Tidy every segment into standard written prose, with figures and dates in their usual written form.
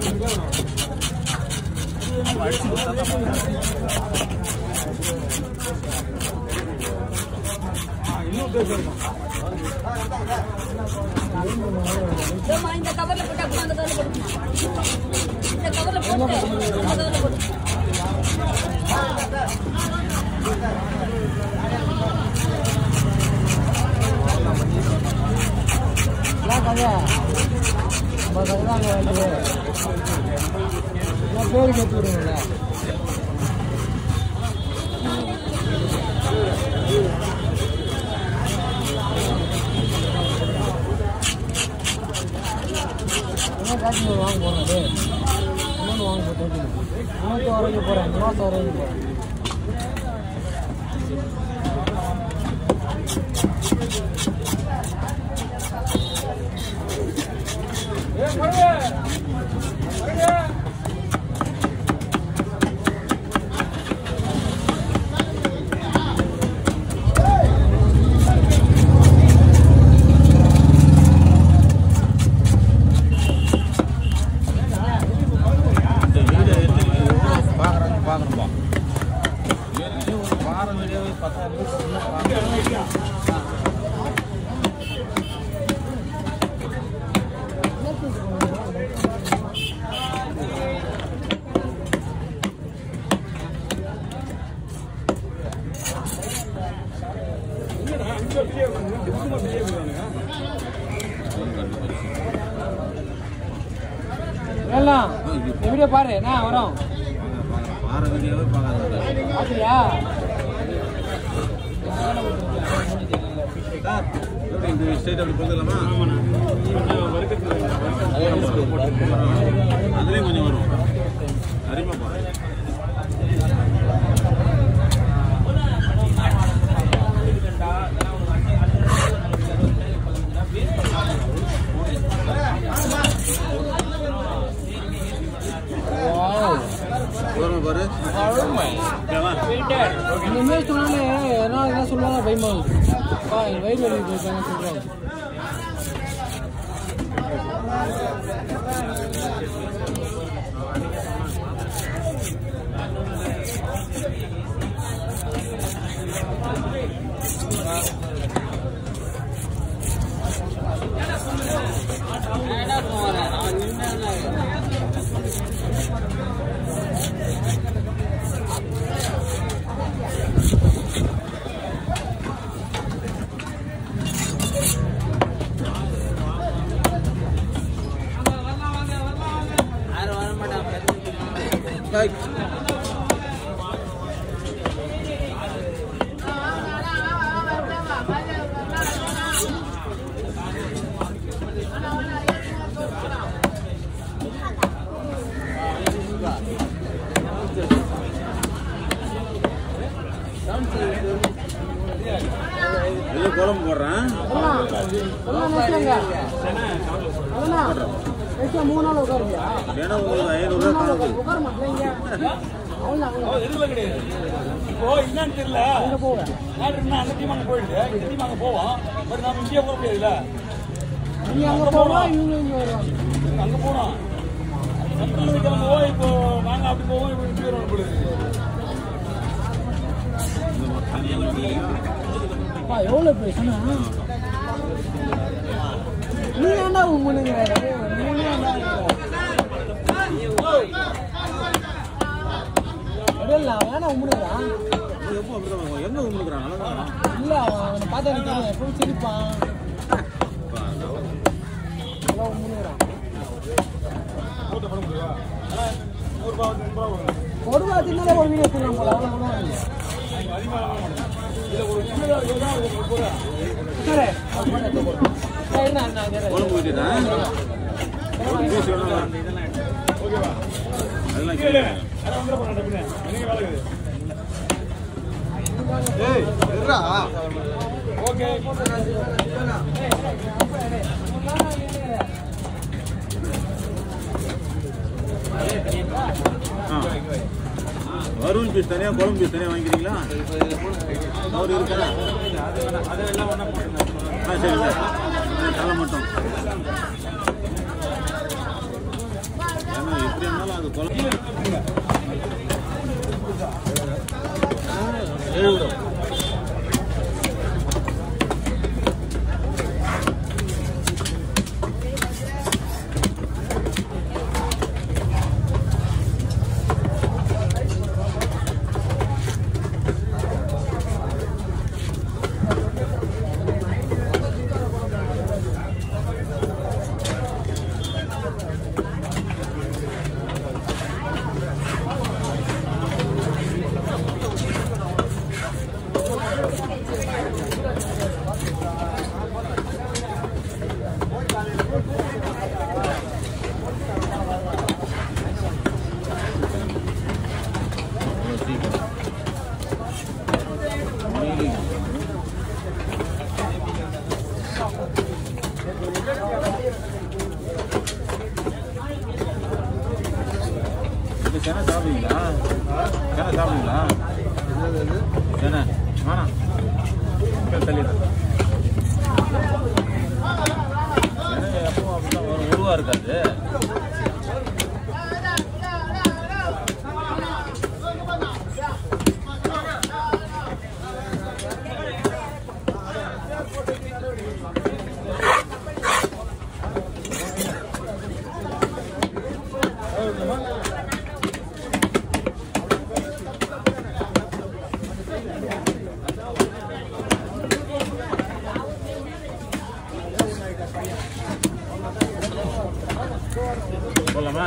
இந்த கவர்ல போட்டு அப்புறம் அந்த கவர்ல போட்டு இந்த கவர்ல போட்டு அந்த கவர்ல போட்டு கதையா பேரு கட்டி விடுங்களா காட்சி வாங்க போனது இன்னொன்று வாங்க போட்டு இன்னொரு வரைக்கும் போகிறேன் மாதம் வரைக்கும் போகிறேன் வீடியோ பாரு நான் வரோம் அப்படியா அதுலேயும் கொஞ்சம் வரும் அறிமுக இனிமேல் சொன்னாலே என்ன சொல்லுவாங்க பயமா வயிறு வலி சொல்றாங்க குழம்பு போடுறேன் 3 நாள் உட்காருங்க ஏன்னா உங்களுக்கு 500 உட்கார மாட்டேங்க இப்போ என்னன்னு தெரியல அந்த டீம் அங்கே போயிடுது இந்த டீம் அங்கே போவோம் பட் நம்ம இந்தியா போக முடியாதுல்ல நீ அங்கே போவா இவங்க வருவாங்க அங்கே போனோம் சென்ட்ரல் கிளம்புவோம் இப்போ நாங்கள் அப்படி போவோம் இப்போ இங்கே வருவோம் போடுது எவ்வளோ பேசுனா நீ ஏன்டா உங்களுங்க வேணா உண்மைதான் எங்க உண்மைக்கிறான் இல்ல அவனை பார்த்தா எனக்கு தெரியும் எப்பவும் சிரிப்பான் கொடுவா தின்னாலே ஒரு வீடியோ சொல்லலாம் போல வருண் பீஸ் தனியா குழம்பு பீஸ் தனியா வாங்கிக்கிறீங்களா அவர் இருக்கா சரி சார் தலை மட்டும் ஏன்னா எழுபது சென சாப்பிடுவீங்களா? சென சாப்பிடுவீங்களா? சென வேணாம் தள்ளிடுறேன். சென எப்பவும் அப்படிதான் ஒரு உருவா இருக்காது. போலாமா?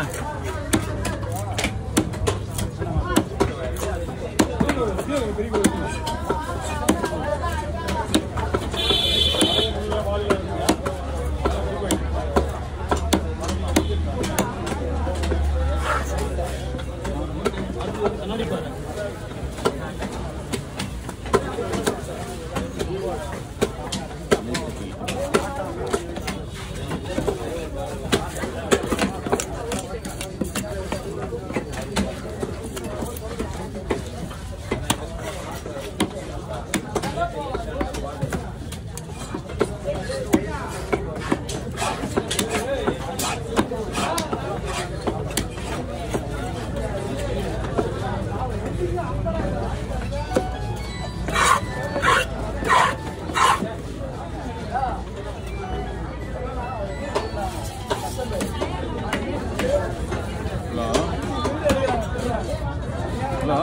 ஹலோ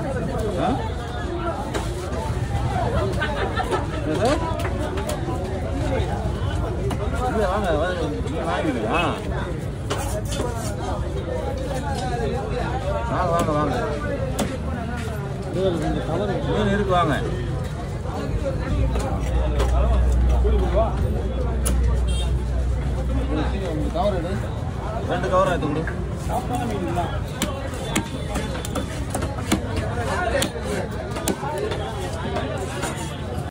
இல்லை வாங்க வாங்கிக்கிறீங்களா? வாங்க வாங்க வாங்க மீன் இருக்கு வாங்க. ரெண்டு கவர் எடுத்து கொடு.